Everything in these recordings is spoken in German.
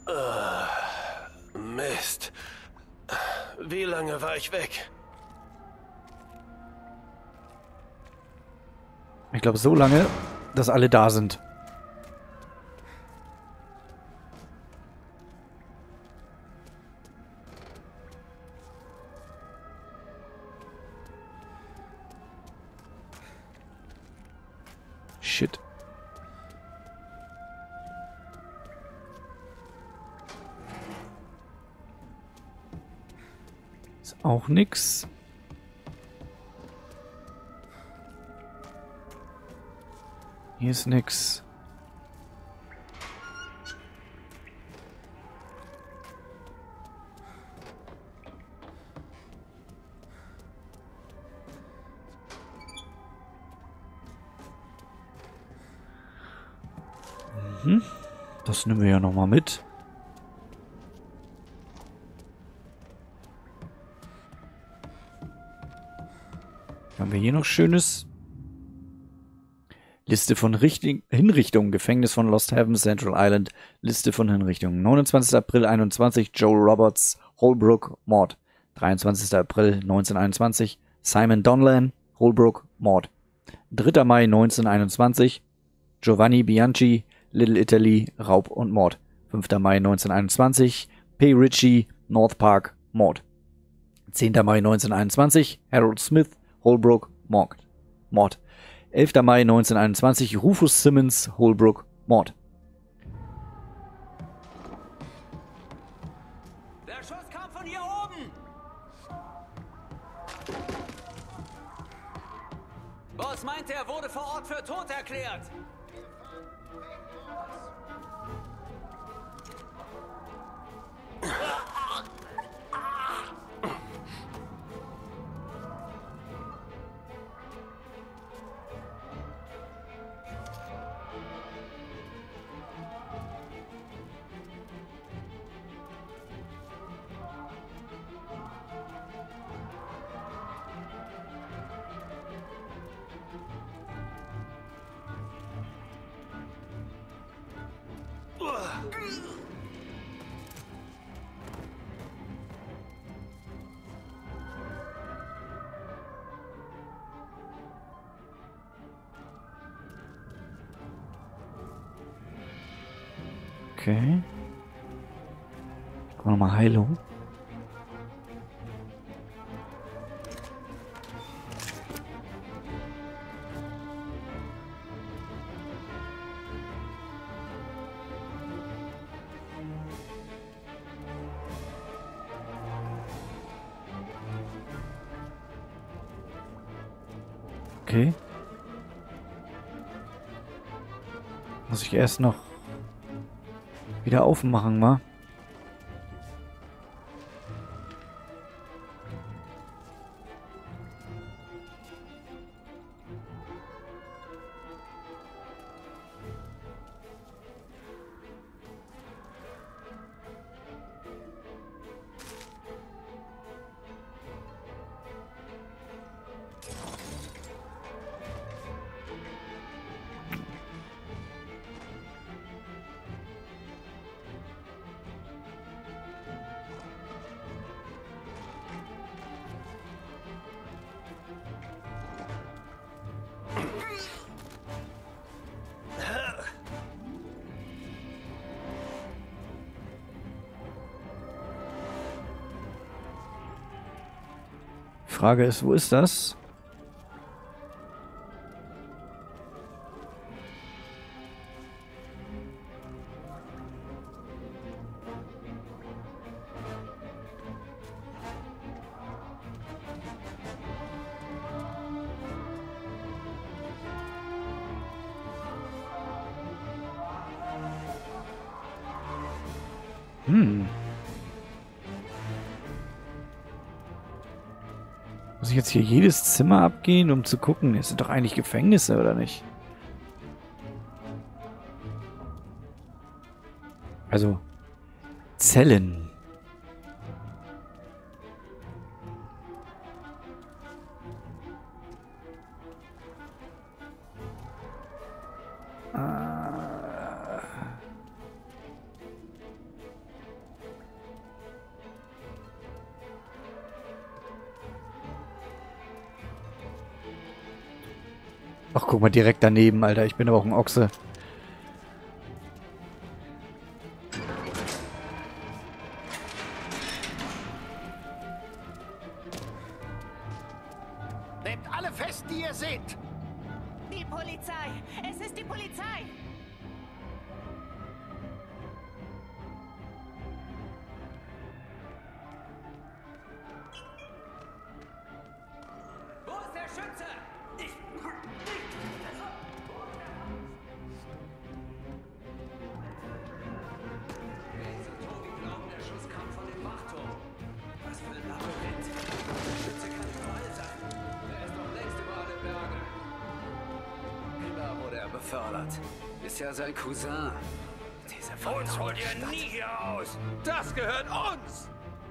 Mist. Wie lange war ich weg? Ich glaube, so lange, dass alle da sind. Shit. Ist auch nix. Hier ist nix. Das nehmen wir ja nochmal mit. Haben wir hier noch Schönes? Liste von Hinrichtungen. Gefängnis von Lost Heaven, Central Island. Liste von Hinrichtungen. 29. April 21. Joel Roberts, Holbrook, Mord. 23. April 1921. Simon Donlan, Holbrook, Mord. 3. Mai 1921. Giovanni Bianchi, Little Italy, Raub und Mord. 5. Mai 1921. P. Ritchie, North Park, Mord. 10. Mai 1921. Harold Smith, Holbrook, Mord. 11. Mai 1921. Rufus Simmons, Holbrook, Mord. Der Schuss kam von hier oben! Boss meinte, er wurde vor Ort für tot erklärt. Okay. Gucken wir nochmal Heilung. Okay. Muss ich erst noch wieder aufmachen, wa? Frage ist, wo ist das? Muss ich jetzt hier jedes Zimmer abgehen, um zu gucken? Es sind doch eigentlich Gefängnisse, oder nicht? Also, Zellen. Ach, guck mal, direkt daneben, Alter. Ich bin aber auch ein Ochse. Nehmt alle fest, die ihr seht. Die Polizei! Es ist die Polizei! Wo ist der Schütze? Mace und Tobi glauben, der Schuss kam von dem Wachturm. Was für ein Labyrinth. Der Schütze kann überall sein. Er ist doch längst über alle Berge. Klar wurde er befördert. Ist ja sein Cousin. Diese Uns holt ihr nie hier aus. Das gehört uns.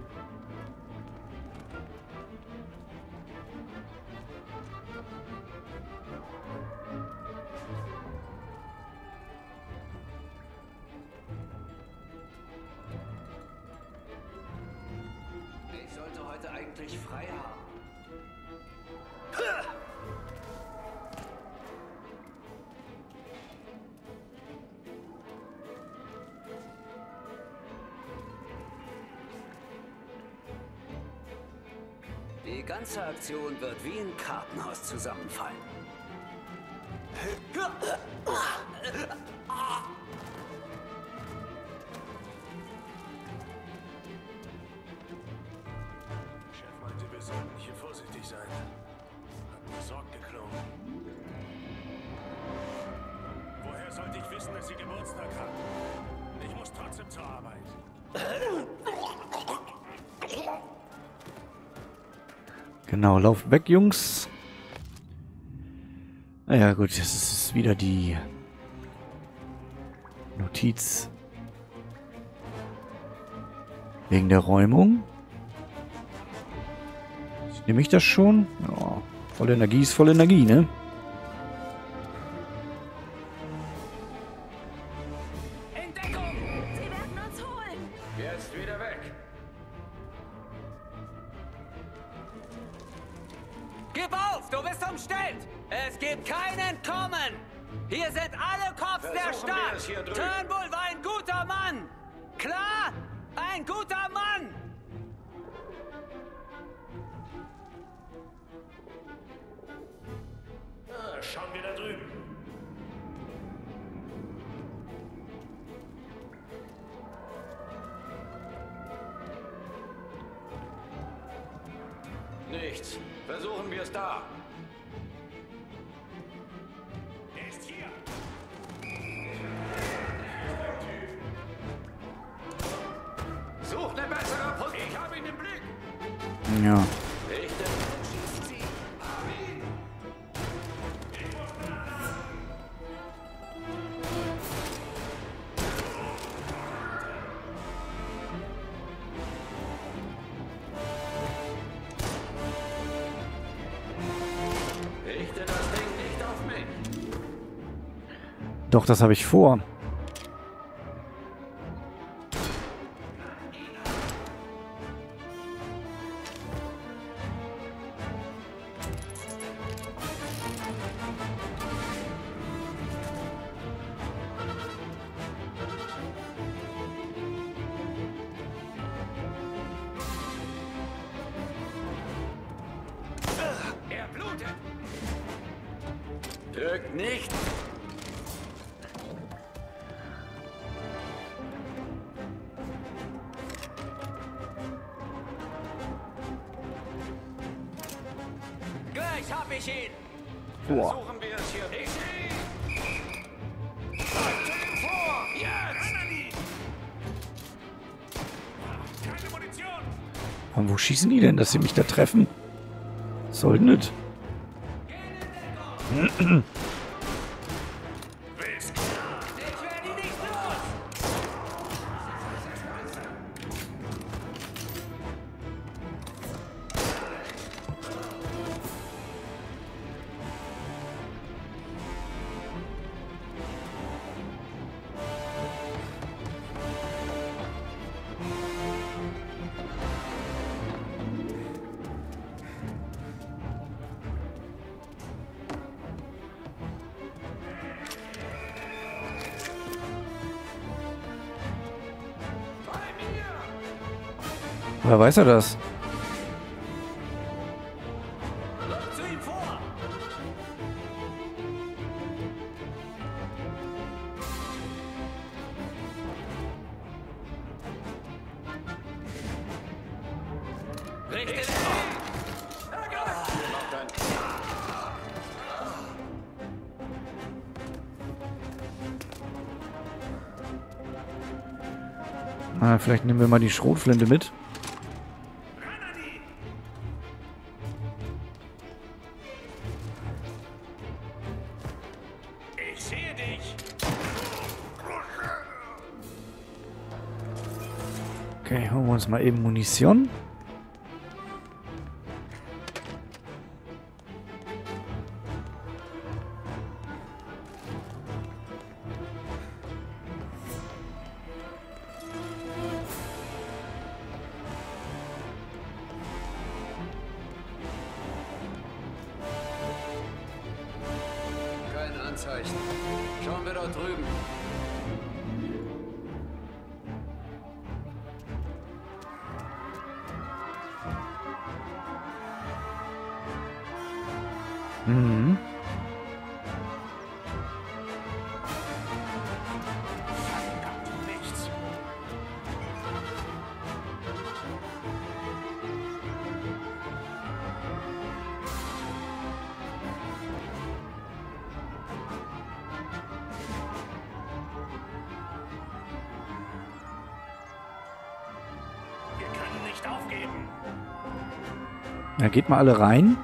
Ich sollte heute eigentlich frei haben. Die ganze Aktion wird wie ein Kartenhaus zusammenfallen. Chef meinte, wir sollten hier vorsichtig sein. Hat mir Sorgen geklungen. Woher sollte ich wissen, dass sie Geburtstag hat? Ich muss trotzdem zur Arbeit. Genau, lauft weg, Jungs. Naja, gut, das ist wieder die Notiz wegen der Räumung. Nehme ich das schon? Ja, volle Energie ist volle Energie, ne? Entdeckung! Sie werden uns holen! Jetzt wieder weg. Gib auf, du bist umstellt! Es gibt kein Entkommen! Hier sind alle Cops der Versuchen wir es hier Stadt! drüben. Turnbull war ein guter Mann! Klar? Ein guter Mann! Schauen wir da drüben. Nichts. Versuchen wir es da. Er ist hier. Such eine bessere Position. Ich habe ihn im Blick. Ja. Richte und schießt sie. Hab ihn. Richte das Ding nicht auf mich. Doch, das habe ich vor. Er blutet. Drückt nicht! Gleich hab ich ihn! Boah. Versuchen wir es hier. Ich sehe ihn. Zu ihm vor. Jetzt. Keine Munition. Und wo schießen die denn, dass sie mich da treffen? Was soll denn das? Willst Ich werde ihn nicht los! Woher weiß er das? Zu ihm vor! Richtig! Ah, vielleicht nehmen wir mal die Schrotflinte mit. Ich sehe dich! Okay, holen wir uns mal eben Munition. Kein Anzeichen. Schauen wir dort drüben. Mhm. Nichts. Wir können nicht aufgeben. Ja, geht mal alle rein.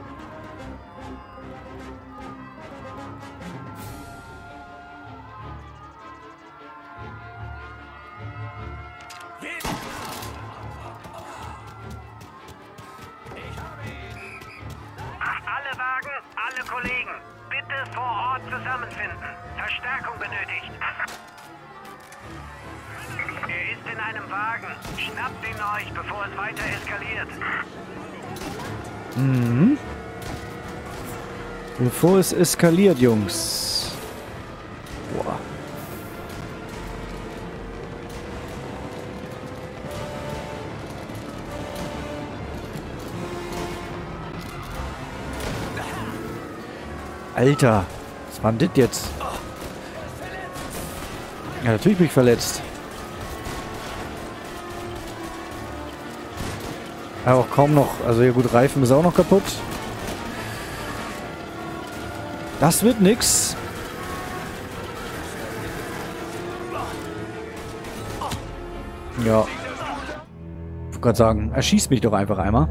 Alle Wagen, alle Kollegen, bitte vor Ort zusammenfinden. Verstärkung benötigt. Er ist in einem Wagen. Schnappt ihn euch, bevor es weiter eskaliert. Mhm. Bevor es eskaliert, Jungs. Boah. Alter, was war denn das jetzt? Ja, natürlich bin ich verletzt. Aber auch kaum noch. Also ja gut, Reifen ist auch noch kaputt. Das wird nix. Ja. Ich wollte gerade sagen, erschieß mich doch einfach einmal.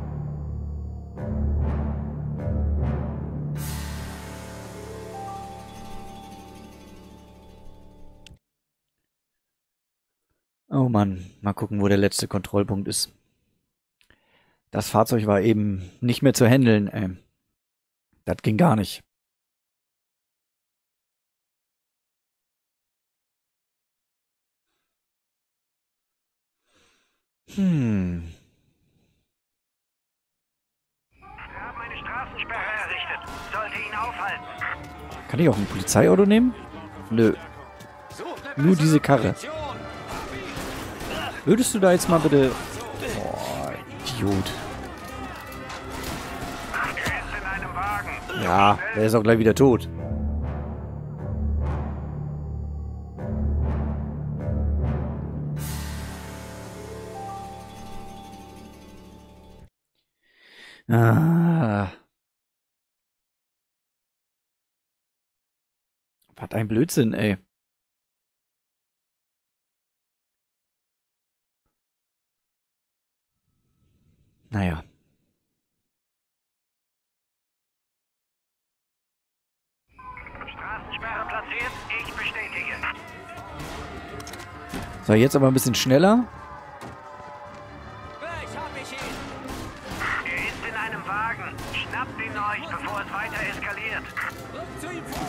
Oh Mann, mal gucken, wo der letzte Kontrollpunkt ist. Das Fahrzeug war eben nicht mehr zu handeln, ey. Das ging gar nicht. Hm. Wir haben eine Straßensperre errichtet. Sollte ihn aufhalten. Kann ich auch ein Polizeiauto nehmen? Nö. Nur diese Karre. Würdest du da jetzt mal bitte... Boah, Idiot. Er ist in einem Wagen. Ja, der ist auch gleich wieder tot. Ah. Was ein Blödsinn, ey. Naja. Straßensperre platziert. Ich bestätige. So, jetzt aber ein bisschen schneller. Ich hab mich hin! Er ist in einem Wagen. Schnappt ihn euch, bevor es weiter eskaliert. Rückt zu ihm vor!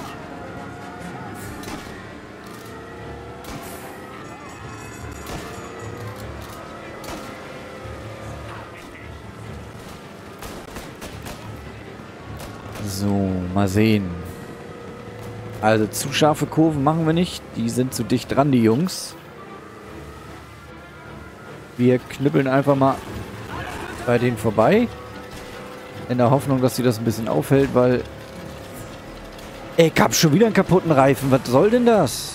So, mal sehen. Also zu scharfe Kurven machen wir nicht. Die sind zu dicht dran, die Jungs. Wir knüppeln einfach mal bei denen vorbei. In der Hoffnung, dass sie das ein bisschen aufhält, weil... Ey, ich hab schon wieder einen kaputten Reifen. Was soll denn das?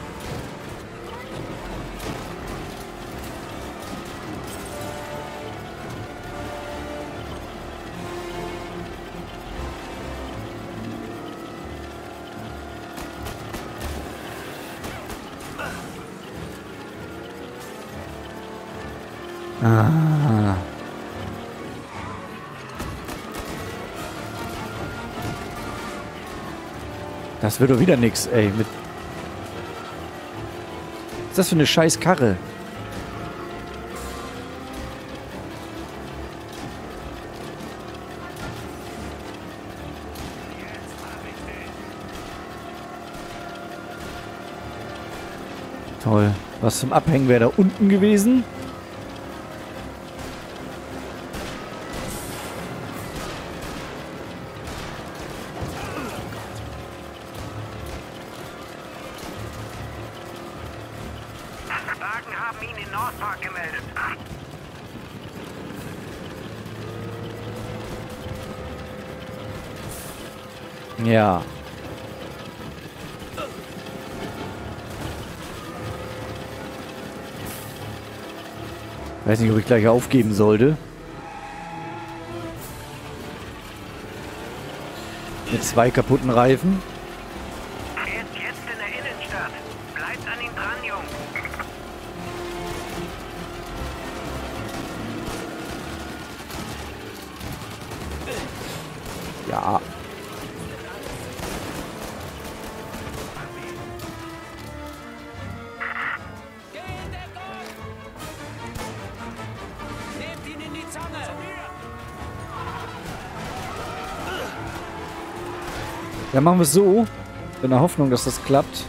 Ah. Das wird doch wieder nix, ey. Was ist das für eine scheiß Karre? Toll. Was zum Abhängen wäre da unten gewesen? Wagen haben ihn in Northpark gemeldet. Ja. Weiß nicht, ob ich gleich aufgeben sollte. Mit 2 kaputten Reifen. Er ist jetzt in der Innenstadt. Bleibt an ihm dran, Jungs. Ja. Geh in Deckung! Nehmt ihn in die Zange! Dann machen wir es so. In der Hoffnung, dass das klappt.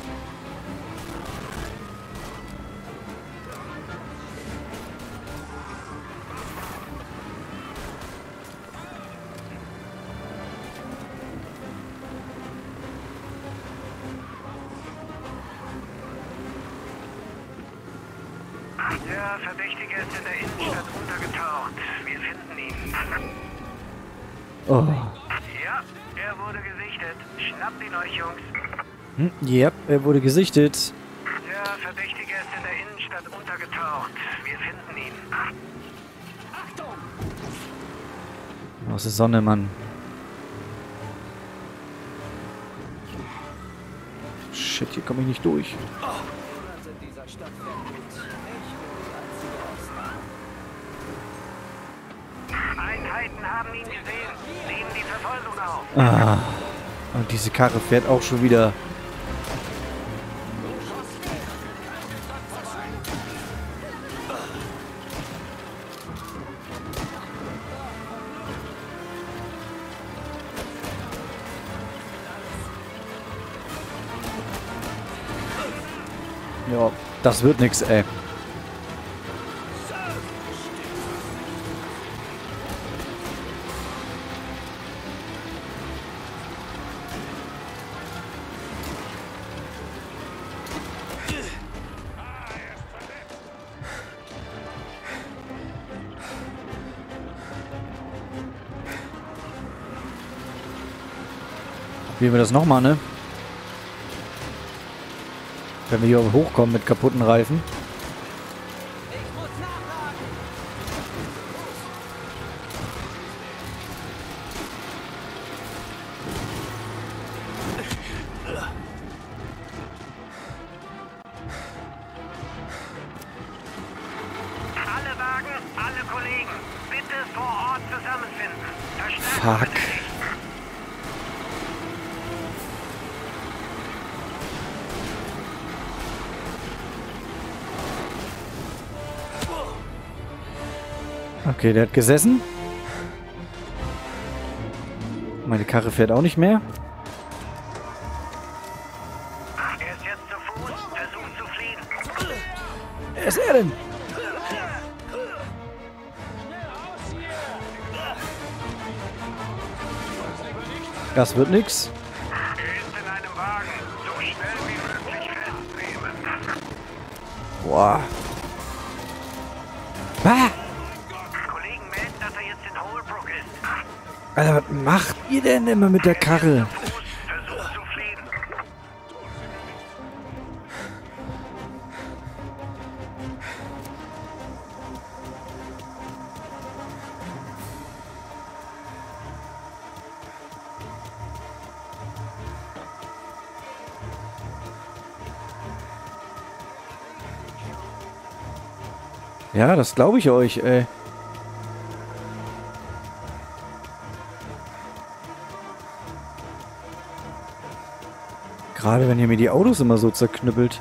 Der Verdächtige ist in der Innenstadt untergetaucht. Wir finden ihn. Oh. Ja, er wurde gesichtet. Schnappt ihn euch, Jungs. Ja, er wurde gesichtet. Der Verdächtige ist in der Innenstadt untergetaucht. Wir finden ihn. Aus der Sonne, Mann. Shit, hier komme ich nicht durch. Niemand in dieser Stadt fährt gut. Ich bin die einzige Ausnahme. Einheiten haben ihn gesehen. Nehmen die Verfolgung auf. Ah. Und diese Karre fährt auch schon wieder. Ja, das wird nix, ey. Probieren wir das nochmal, ne? Wenn wir hier hochkommen mit kaputten Reifen. Ich muss nachladen! Alle Wagen, alle Kollegen. Bitte vor Ort zusammenfinden. Verstärkung Fuck. benötigt. Okay, der hat gesessen. Meine Karre fährt auch nicht mehr. Er ist jetzt zu Fuß. Versucht zu fliehen. Wer ist er denn? Das wird nix. Er ist in einem Wagen. So schnell wie möglich festnehmen. Boah. Ah! Kollegen melden, dass er jetzt in Holbrook ist. Alter, was macht ihr denn immer mit der Karre? Fuß, versucht zu fliehen. Ja, das glaube ich euch, ey. Gerade wenn ihr mir die Autos immer so zerknüppelt.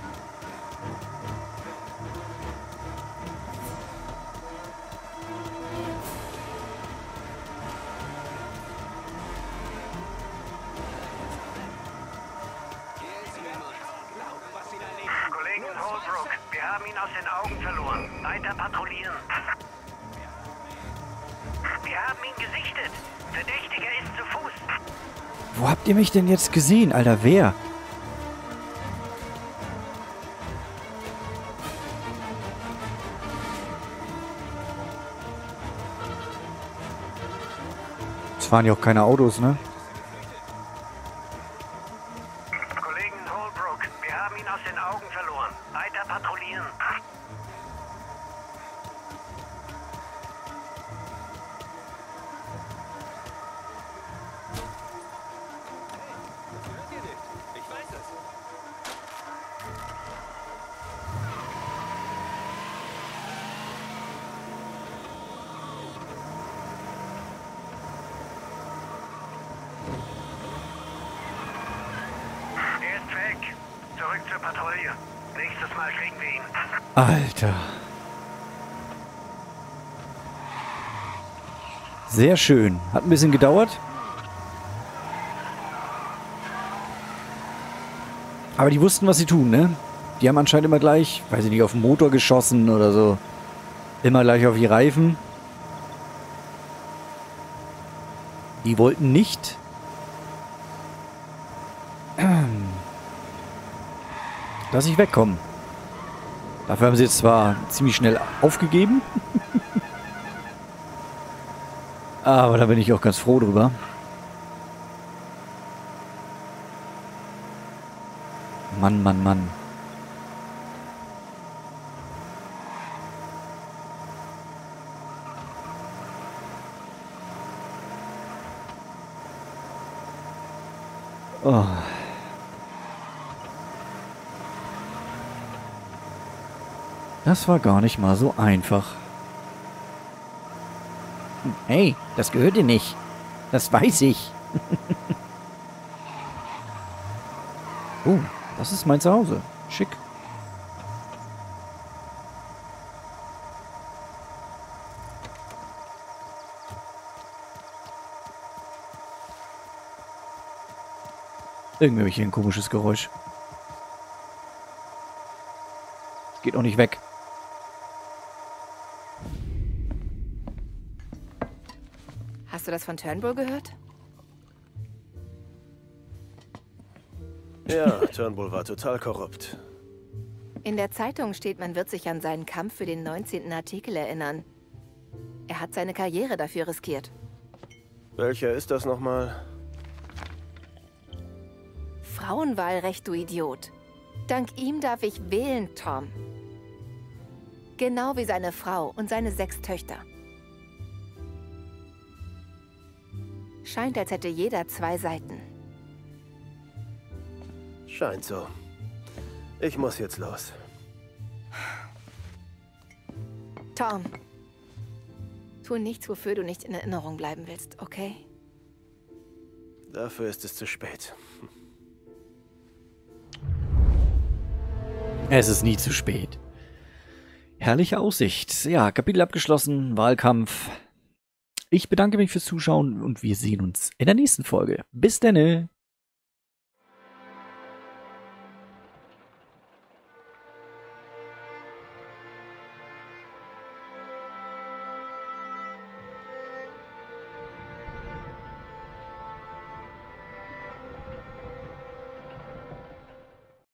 Kollegen in Holbrook, wir haben ihn aus den Augen verloren. Weiter patrouillieren. Wir haben ihn gesichtet. Verdächtiger ist zu Fuß. Wo habt ihr mich denn jetzt gesehen, Alter? Wer? Es fahren ja auch keine Autos, ne? Kollegen in Holbrook, wir haben ihn aus den Augen verloren. Weiter patrouillieren. Er ist weg. Zurück zur Patrouille. Nächstes Mal kriegen wir ihn. Alter. Sehr schön. Hat ein bisschen gedauert. Aber die wussten, was sie tun, ne? Die haben anscheinend immer gleich, weiß ich nicht, auf den Motor geschossen oder so. Immer gleich auf die Reifen. Die wollten nicht, dass ich wegkomme. Dafür haben sie jetzt zwar ziemlich schnell aufgegeben. Aber da bin ich auch ganz froh drüber. Mann, Mann, Mann. Oh. Das war gar nicht mal so einfach. Hey, das gehört dir nicht. Das weiß ich. Oh, das ist mein Zuhause. Schick. Irgendwie habe ich hier ein komisches Geräusch. Geht auch nicht weg. Hast du das von Turnbull gehört? Ja, Turnbull war total korrupt. In der Zeitung steht, man wird sich an seinen Kampf für den 19. Artikel erinnern. Er hat seine Karriere dafür riskiert. Welcher ist das nochmal? Frauenwahlrecht, du Idiot. Dank ihm darf ich wählen, Tom. Genau wie seine Frau und seine 6 Töchter. Scheint, als hätte jeder 2 Seiten. Scheint so. Ich muss jetzt los. Tom, tu nichts, wofür du nicht in Erinnerung bleiben willst, okay? Dafür ist es zu spät. Es ist nie zu spät. Herrliche Aussicht. Ja, Kapitel abgeschlossen, Wahlkampf. Ich bedanke mich fürs Zuschauen und wir sehen uns in der nächsten Folge. Bis denne!